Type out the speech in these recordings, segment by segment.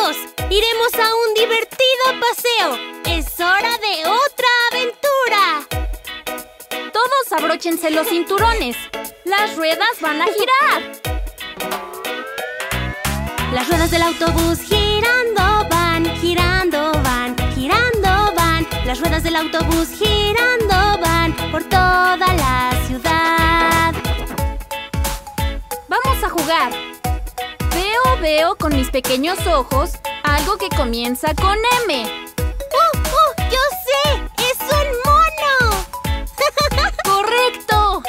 todos! ¡Iremos a un divertido paseo! ¡Es hora de otra aventura! Todos abróchense los cinturones. Las ruedas van a girar. Las ruedas del autobús girando van, girando van, girando van. Las ruedas del autobús girando van por toda la ciudad. Vamos a jugar. Veo con mis pequeños ojos algo que comienza con M. ¡Yo sé! ¡Es un mono! ¡Correcto!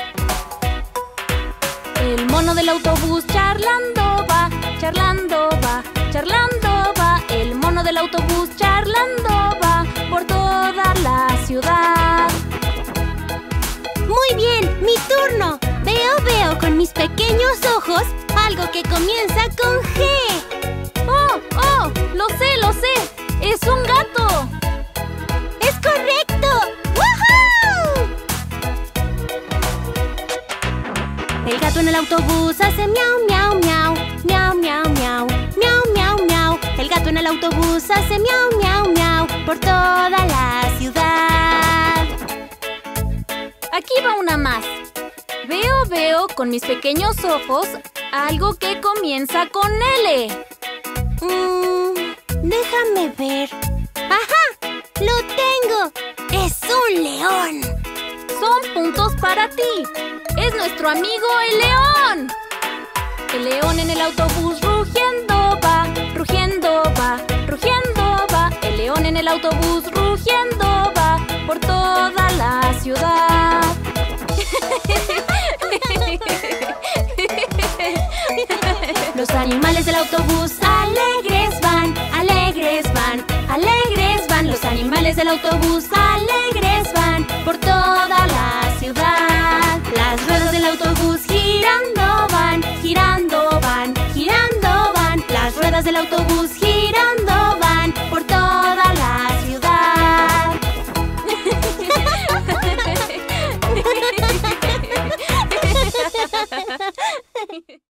El mono del autobús charlando va, charlando va, charlando va. El mono del autobús charlando va por toda la ciudad. ¡Muy bien! ¡Mi turno! Veo con mis pequeños ojos algo que comienza con G. ¡Oh! ¡Lo sé! ¡Es un gato! ¡Es correcto! ¡Woohoo! El gato en el autobús hace miau, miau, miau. Miau, miau, miau. Miau, miau, miau. El gato en el autobús hace miau, miau, miau por toda la ciudad. Aquí va una más. Veo con mis pequeños ojos algo que comienza con L. Déjame ver. ¡Ajá! ¡Lo tengo! ¡Es un león! Son puntos para ti. ¡Es nuestro amigo el león! El león en el autobús rugiendo va, rugiendo va, rugiendo va. El león en el autobús rugiendo va por toda la ciudad. Los animales del autobús alegres van, alegres van, alegres van. Los animales del autobús alegres van por toda la